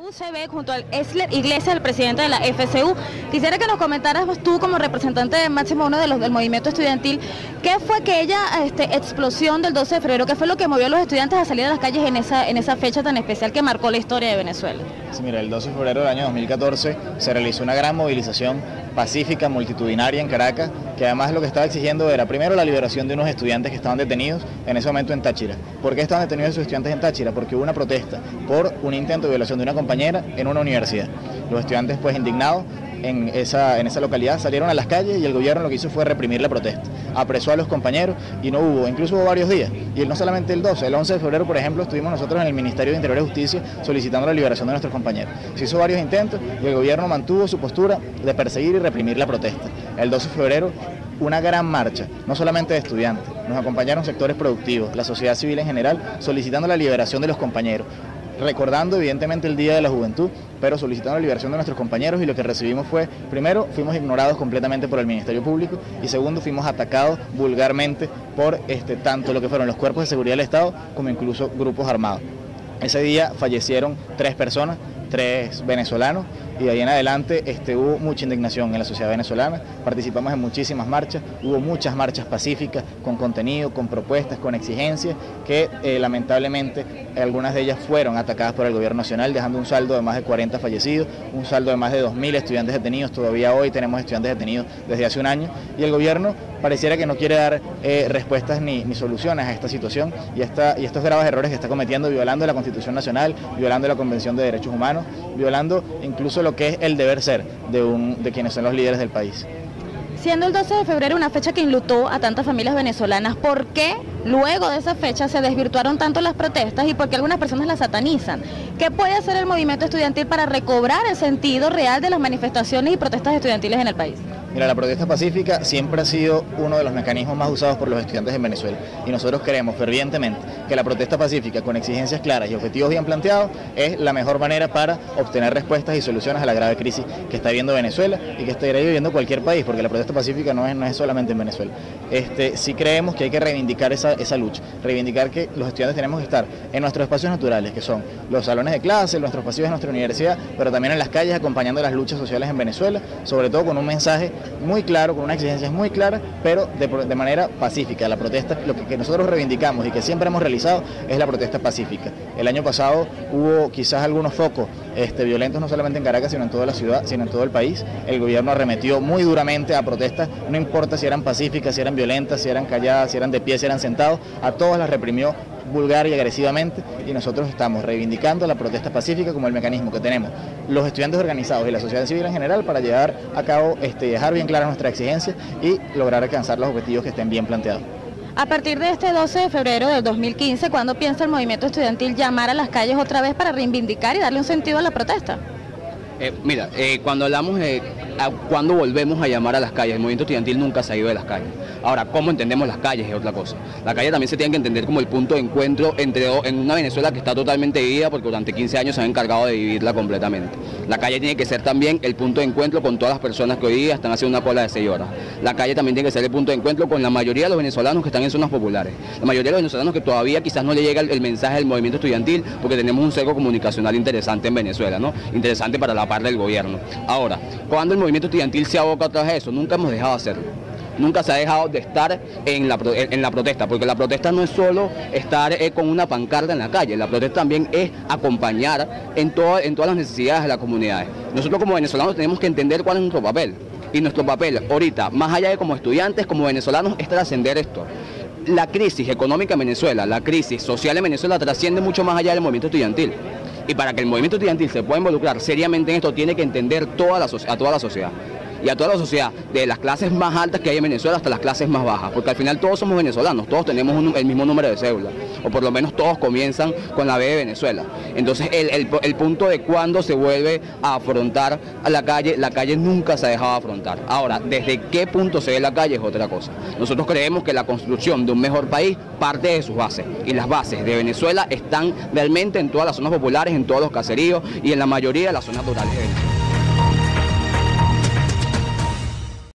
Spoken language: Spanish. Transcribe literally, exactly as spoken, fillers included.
U C B junto al Esler Iglesias, el presidente de la F C U. Quisiera que nos comentaras tú como representante máximo uno de los del movimiento estudiantil, ¿qué fue aquella este, explosión del doce de febrero? ¿Qué fue lo que movió a los estudiantes a salir a las calles en esa, en esa fecha tan especial que marcó la historia de Venezuela? Sí, mira, el doce de febrero del año dos mil catorce se realizó una gran movilización pacífica, multitudinaria en Caracas, que además lo que estaba exigiendo era primero la liberación de unos estudiantes que estaban detenidos en ese momento en Táchira. ¿Por qué estaban detenidos esos estudiantes en Táchira? Porque hubo una protesta por un intento de violación de una compañera en una universidad. Los estudiantes, pues indignados en esa, en esa localidad, salieron a las calles y el gobierno lo que hizo fue reprimir la protesta. Apresó a los compañeros y no hubo, incluso hubo varios días. Y no solamente el doce, el once de febrero, por ejemplo, estuvimos nosotros en el Ministerio de Interior y Justicia solicitando la liberación de nuestros compañeros. Se hizo varios intentos y el gobierno mantuvo su postura de perseguir y reprimir la protesta. El doce de febrero, una gran marcha, no solamente de estudiantes, nos acompañaron sectores productivos, la sociedad civil en general, solicitando la liberación de los compañeros, recordando evidentemente el Día de la Juventud, pero solicitando la liberación de nuestros compañeros, y lo que recibimos fue, primero, fuimos ignorados completamente por el Ministerio Público, y segundo, fuimos atacados vulgarmente por este, tanto lo que fueron los cuerpos de seguridad del Estado como incluso grupos armados. Ese día fallecieron tres personas, tres venezolanos, y de ahí en adelante este, hubo mucha indignación en la sociedad venezolana. Participamos en muchísimas marchas, hubo muchas marchas pacíficas, con contenido, con propuestas, con exigencias, que eh, lamentablemente algunas de ellas fueron atacadas por el gobierno nacional, dejando un saldo de más de cuarenta fallecidos, un saldo de más de dos mil estudiantes detenidos. Todavía hoy tenemos estudiantes detenidos desde hace un año, y el gobierno pareciera que no quiere dar eh, respuestas ni, ni soluciones a esta situación y, esta, y estos graves errores que está cometiendo, violando la Constitución Nacional, violando la Convención de Derechos Humanos, violando incluso lo que es el deber ser de, un, de quienes son los líderes del país. Siendo el doce de febrero una fecha que enlutó a tantas familias venezolanas, ¿por qué luego de esa fecha se desvirtuaron tanto las protestas y por qué algunas personas las satanizan? ¿Qué puede hacer el movimiento estudiantil para recobrar el sentido real de las manifestaciones y protestas estudiantiles en el país? Mira, la protesta pacífica siempre ha sido uno de los mecanismos más usados por los estudiantes en Venezuela, y nosotros creemos fervientemente que la protesta pacífica con exigencias claras y objetivos bien planteados es la mejor manera para obtener respuestas y soluciones a la grave crisis que está viviendo Venezuela y que estaría viviendo cualquier país, porque la protesta pacífica no es, no es solamente en Venezuela. Este, sí creemos que hay que reivindicar esa, esa lucha, reivindicar que los estudiantes tenemos que estar en nuestros espacios naturales, que son los salones de clase, nuestros pasillos de nuestra universidad, pero también en las calles acompañando las luchas sociales en Venezuela, sobre todo con un mensaje muy claro, con unas exigencias muy claras, pero de, de manera pacífica. La protesta, lo que, que nosotros reivindicamos y que siempre hemos realizado es la protesta pacífica. El año pasado hubo quizás algunos focos este, violentos, no solamente en Caracas, sino en toda la ciudad, sino en todo el país. El gobierno arremetió muy duramente a protestas, no importa si eran pacíficas, si eran violentas, si eran calladas, si eran de pie, si eran sentados, a todas las reprimió vulgar y agresivamente, y nosotros estamos reivindicando la protesta pacífica como el mecanismo que tenemos los estudiantes organizados y la sociedad civil en general para llevar a cabo, este, dejar bien claras nuestras exigencias y lograr alcanzar los objetivos que estén bien planteados. A partir de este doce de febrero del dos mil quince, ¿cuándo piensa el movimiento estudiantil llamar a las calles otra vez para reivindicar y darle un sentido a la protesta? Eh, mira, eh, cuando hablamos de a, cuando volvemos a llamar a las calles, el movimiento estudiantil nunca se ha ido de las calles. Ahora, ¿cómo entendemos las calles? Es otra cosa. La calle también se tiene que entender como el punto de encuentro entre en una Venezuela que está totalmente dividida, porque durante quince años se han encargado de dividirla completamente. La calle tiene que ser también el punto de encuentro con todas las personas que hoy día están haciendo una cola de seis horas. La calle también tiene que ser el punto de encuentro con la mayoría de los venezolanos que están en zonas populares. La mayoría de los venezolanos que todavía quizás no le llega el, el mensaje del movimiento estudiantil, porque tenemos un cerco comunicacional interesante en Venezuela, ¿no? Interesante para la parte del gobierno. Ahora, cuando el movimiento estudiantil se aboca otra vez a eso, nunca hemos dejado de hacerlo. Nunca se ha dejado de estar en la, en la protesta, porque la protesta no es solo estar eh, con una pancarta en la calle, la protesta también es acompañar en, todo, en todas las necesidades de las comunidades. Nosotros como venezolanos tenemos que entender cuál es nuestro papel, y nuestro papel ahorita, más allá de como estudiantes, como venezolanos, es trascender esto. La crisis económica en Venezuela, la crisis social en Venezuela trasciende mucho más allá del movimiento estudiantil. Y para que el movimiento estudiantil se pueda involucrar seriamente en esto, tiene que entender toda la, a toda la sociedad. Y a toda la sociedad, de las clases más altas que hay en Venezuela hasta las clases más bajas, porque al final todos somos venezolanos, todos tenemos un, el mismo número de cédula, o por lo menos todos comienzan con la B de Venezuela. Entonces el, el, el punto de cuando se vuelve a afrontar a la calle, la calle nunca se ha dejado afrontar. Ahora, desde qué punto se ve la calle es otra cosa. Nosotros creemos que la construcción de un mejor país parte de sus bases, y las bases de Venezuela están realmente en todas las zonas populares, en todos los caseríos y en la mayoría de las zonas rurales de Venezuela.